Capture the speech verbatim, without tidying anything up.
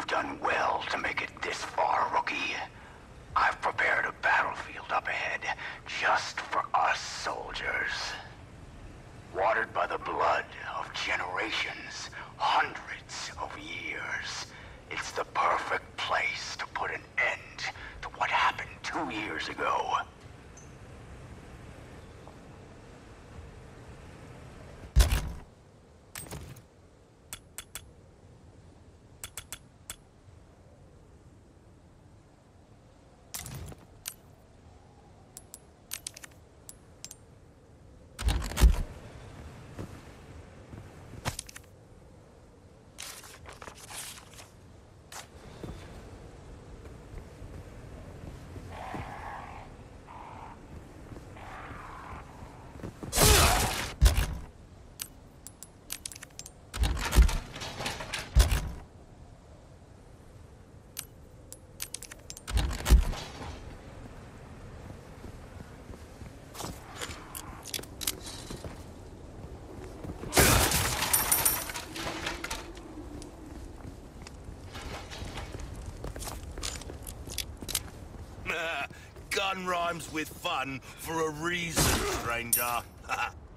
done well to make it this far, rookie. I've prepared a battlefield up ahead, just for us soldiers. Watered by the blood of generations, hundreds of years. It's the perfect place to put an end to what happened two years ago. Gun rhymes with fun for a reason, stranger.